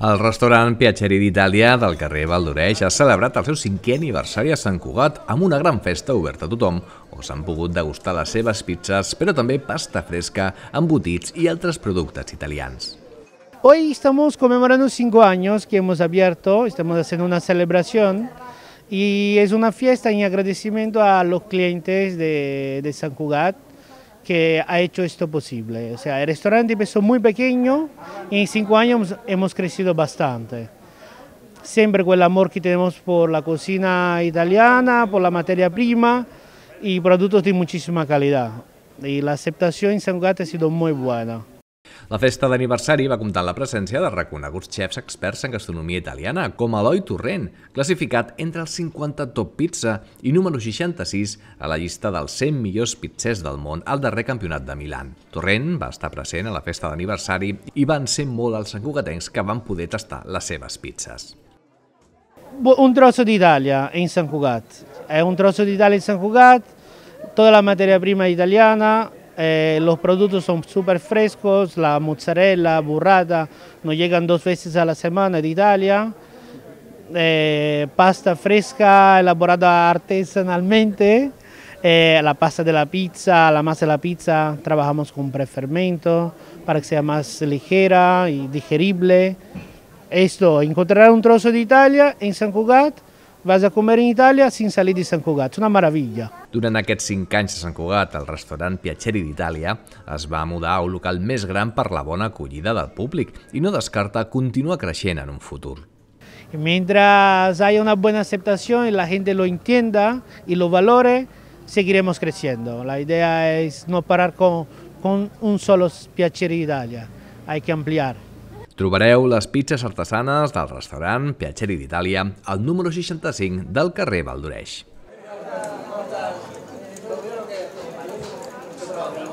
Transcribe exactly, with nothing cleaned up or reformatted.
El restaurant Piaceri d'Itàlia del carrer Valdoreix ha celebrat el seu cinquè aniversari a Sant Cugat amb una gran festa oberta a tothom, on s'han pogut degustar les seves pizzas, però també pasta fresca, embotits i altres productes italians. Hoy estamos conmemorando cinco años que hemos abierto, estamos haciendo una celebración y es una fiesta en agradecimiento a los clientes de, de San Cugat que ha hecho esto posible. O sea, el restaurante empezó muy pequeño y en cinco años hemos crecido bastante. Siempre con el amor que tenemos por la cocina italiana, por la materia prima y productos de muchísima calidad. Y la aceptación en San Cugat ha sido muy buena. La festa d'aniversari va comptar amb la presència de reconeguts xefs experts en gastronomia italiana, com Eloi Torrent, classificat entre els cinquanta top pizza i número seixanta-sis a la llista dels cent millors pizzers del món al darrer campionat de Milà. Torrent va estar present a la festa d'aniversari i van ser molt els santcugatencs que van poder tastar les seves pizzas. Un trozo d'Italia en San Cugat. Es un trozo d'Italia en San Cugat, toda la materia prima italiana. Eh, los productos son súper frescos, la mozzarella, burrata, nos llegan dos veces a la semana de Italia, eh, pasta fresca elaborada artesanalmente, eh, la pasta de la pizza, la masa de la pizza, trabajamos con prefermento para que sea más ligera y digerible. Esto, encontrar un trozo de Italia en San Cugat, vas a comer en Itàlia sin salir de Sant Cugat, és una meravella. Durant aquests cinc anys a Sant Cugat, el restaurant Piaceri d'Itàlia es va mudar a un local més gran per la bona acollida del públic i no descarta continuar creixent en un futur. Mientras haya una buena aceptación y la gente lo entienda y lo valore, seguiremos creciendo. La idea es no parar con, con un solo Piaceri d'Itàlia, hay que ampliar. Trobareu les pizzas artesanes del restaurant Piaceri d'Itàlia al número seixanta-cinc del carrer Valdoreix.